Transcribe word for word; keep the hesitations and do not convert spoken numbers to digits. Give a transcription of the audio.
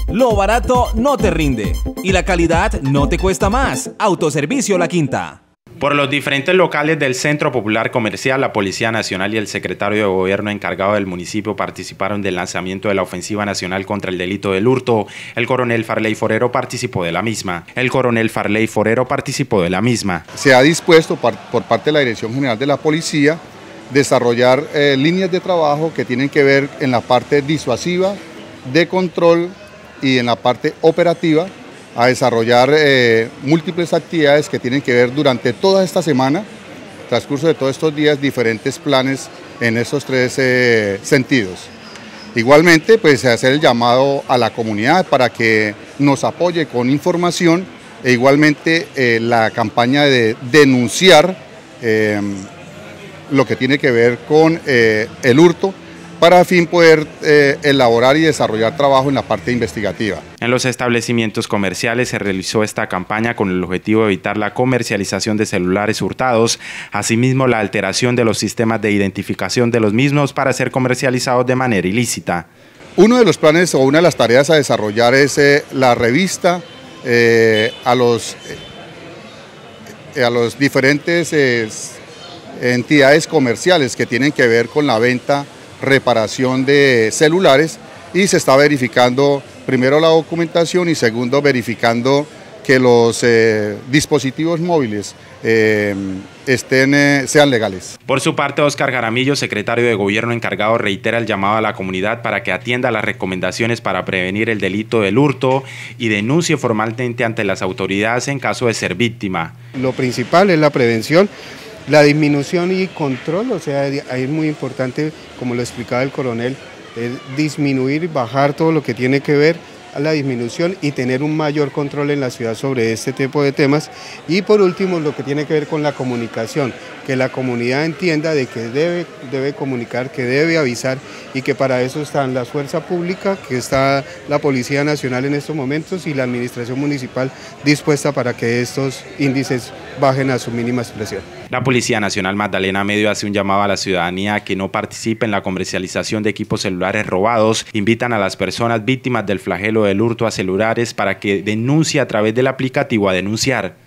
Lo barato no te rinde y la calidad no te cuesta más. Autoservicio La Quinta. Por los diferentes locales del Centro Popular Comercial, la Policía Nacional y el secretario de Gobierno encargado del municipio participaron del lanzamiento de la Ofensiva Nacional contra el Delito del Hurto. El coronel Farley Forero participó de la misma. El coronel Farley Forero participó de la misma. Se ha dispuesto por, por parte de la Dirección General de la Policía desarrollar eh, líneas de trabajo que tienen que ver en la parte disuasiva, de control y en la parte operativa, a desarrollar eh, múltiples actividades que tienen que ver durante toda esta semana, transcurso de todos estos días, diferentes planes en esos tres eh, sentidos. Igualmente, pues hacer el llamado a la comunidad para que nos apoye con información e igualmente eh, la campaña de denunciar eh, lo que tiene que ver con eh, el hurto, para a fin poder eh, elaborar y desarrollar trabajo en la parte investigativa. En los establecimientos comerciales se realizó esta campaña con el objetivo de evitar la comercialización de celulares hurtados, asimismo la alteración de los sistemas de identificación de los mismos para ser comercializados de manera ilícita. Uno de los planes o una de las tareas a desarrollar es eh, la revista eh, a, los, eh, a los diferentes eh, entidades comerciales que tienen que ver con la venta, reparación de celulares, y se está verificando primero la documentación y segundo verificando que los eh, dispositivos móviles eh, estén, eh, sean legales. Por su parte, Óscar Jaramillo, secretario de Gobierno encargado, reitera el llamado a la comunidad para que atienda las recomendaciones para prevenir el delito del hurto y denuncie formalmente ante las autoridades en caso de ser víctima. Lo principal es la prevención, la disminución y control, o sea, ahí es muy importante, como lo explicaba el coronel, es disminuir, bajar todo lo que tiene que ver a la disminución y tener un mayor control en la ciudad sobre este tipo de temas. Y por último, lo que tiene que ver con la comunicación, que la comunidad entienda de que debe, debe comunicar, que debe avisar, y que para eso están la fuerza pública, que está la Policía Nacional en estos momentos y la Administración Municipal dispuesta para que estos índices bajen a su mínima expresión. La Policía Nacional Magdalena Medio hace un llamado a la ciudadanía a que no participe en la comercialización de equipos celulares robados. Invitan a las personas víctimas del flagelo del hurto a celulares para que denuncie a través del aplicativo a denunciar.